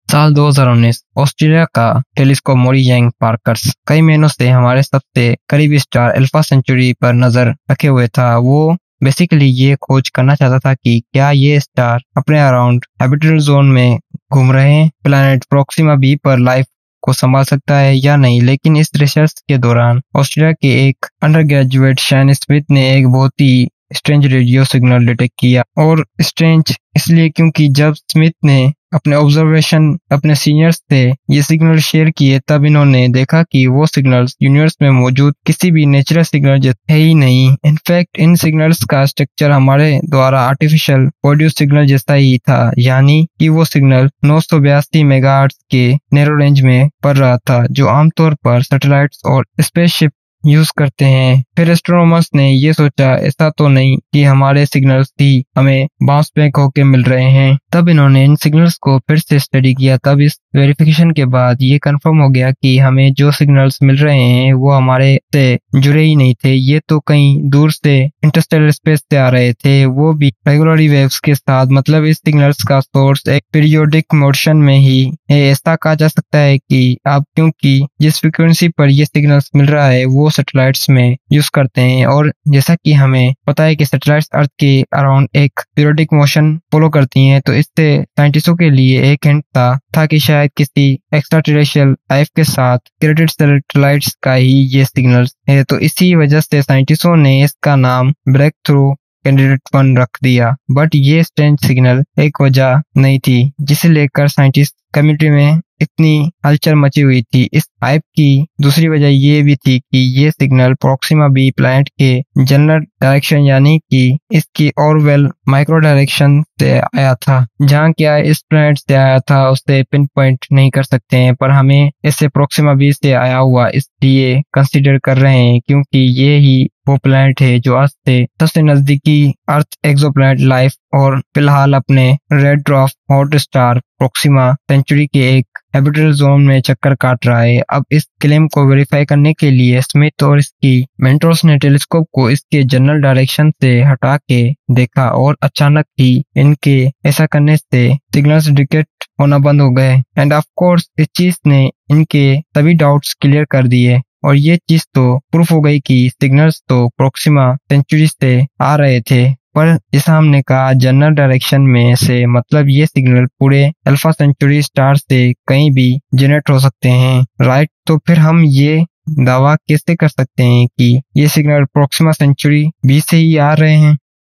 साल 2019 ऑस्ट्रेलिया का टेलीस्कोप मोरी यांग पार्कर्स कई महीनों से हमारे सबसे करीबी स्टार अल्फा सेंचुरी पर नजर रखे हुए था। वो बेसिकली ये खोज करना चाहता था कि क्या ये स्टार अपने अराउंड हैबिटेट जोन में घूम रहे हैं, प्लैनेट प्रोक्सिमा बी पर लाइफ को संभाल सकता है या नहीं। लेकिन इस रिसर्च के दौरान ऑस्ट्रेलिया के एक अंडर ग्रेजुएट शैन स्मिथ ने एक बहुत ही स्ट्रेंज रेडियो सिग्नल डिटेक्ट किया। और स्ट्रेंज इसलिए क्योंकि जब स्मिथ ने अपने ऑब्जर्वेशन अपने सीनियर्स से ये सिग्नल शेयर किए, तब इन्होंने देखा कि वो सिग्नल्स यूनिवर्स में मौजूद किसी भी नेचुरल सिग्नल जैसे है ही नहीं। इनफैक्ट इन सिग्नल्स का स्ट्रक्चर हमारे द्वारा आर्टिफिशियल प्रोड्यूस सिग्नल जैसा ही था, यानी कि वो सिग्नल 982 मेगाहर्ट्ज के नैरो रेंज में पड़ रहा था, जो आमतौर पर सैटेलाइट्स और स्पेसशिप यूज करते हैं। फिर एस्ट्रोनॉमर्स ने ये सोचा ऐसा तो नहीं कि हमारे सिग्नल्स ही हमें बाउंस बैक होके मिल रहे हैं। तब इन्होंने इन सिग्नल्स को फिर से स्टडी किया। तब इस वेरिफिकेशन के बाद ये कंफर्म हो गया कि हमें जो सिग्नल्स मिल रहे हैं वो हमारे से जुड़े ही नहीं थे। ये तो कहीं दूर से इंटरस्टेलर स्पेस से आ रहे थे, वो भी रेगुलर वेव्स के साथ। मतलब इस सिग्नल्स का सोर्स एक पीरियोडिक मोशन में ही है। ऐसा कहा जा सकता है कि अब क्योंकि जिस फ्रीक्वेंसी पर ये सिग्नल्स मिल रहा है वो सैटेलाइट्स में यूज करते हैं, और जैसा कि हमें पता है कि सैटेलाइट्स अर्थ के अराउंड एक पीरियोडिक मोशन फॉलो करती हैं, तो इससे साइंटिस्टों के लिए एक हिंट था कि शायद किसी एक्स्ट्रा टेरेस्ट्रियल लाइफ के साथ क्रिएटेड सैटेलाइट्स का ही ये सिग्नल्स है। तो इसी वजह से साइंटिस्टों ने इसका नाम ब्रेक थ्रू कैंडिडेट 1 रख दिया। बट ये स्ट्रेंज सिग्नल एक वजह नहीं थी जिसे लेकर साइंटिस्ट कम्युनिटी में इतनी हलचल मची हुई थी। इस हाइप की दूसरी वजह ये भी थी कि ये सिग्नल प्रोक्सिमा बी प्लैनेट के जनरल डायरेक्शन यानी कि इसकी ऑरवेल माइक्रो डायरेक्शन से आया था। जहाँ क्या इस प्लैनेट से आया था उसे पिन पॉइंट नहीं कर सकते हैं, पर हमें इससे प्रोक्सिमा बी से आया हुआ इसलिए कंसीडर कर रहे हैं क्योंकि ये ही वो प्लैनेट है जो आज से सबसे नजदीकी अर्थ एक्सोप्लैनेट लाइफ और फिलहाल अपने red dwarf hot star Proxima Centauri के एक हैबिटेट जोन में चक्कर काट रहा है। अब इस क्लेम को वेरीफाई करने के लिए स्मिथ और इसकी मेंटर्स ने टेलीस्कोप को इसके जनरल डायरेक्शन से हटा के देखा, और अचानक ही इनके ऐसा करने से सिग्नल्स डिटेक्ट होना बंद हो गए। एंड ऑफ कोर्स इस चीज ने इनके सभी डाउट्स क्लियर कर दिए, और ये चीज तो प्रूफ हो गई कि सिग्नल्स तो प्रोक्सिमा सेंचुरी से आ रहे थे, पर जैसा हमने कहा जनरल डायरेक्शन में से मतलब ये सिग्नल पूरे अल्फा सेंचुरी स्टार से कहीं भी जनरेट हो सकते हैं, राइट। तो फिर हम ये दावा कैसे कर सकते हैं कि ये सिग्नल प्रोक्सिमा सेंचुरी बी से ही आ रहे हैं?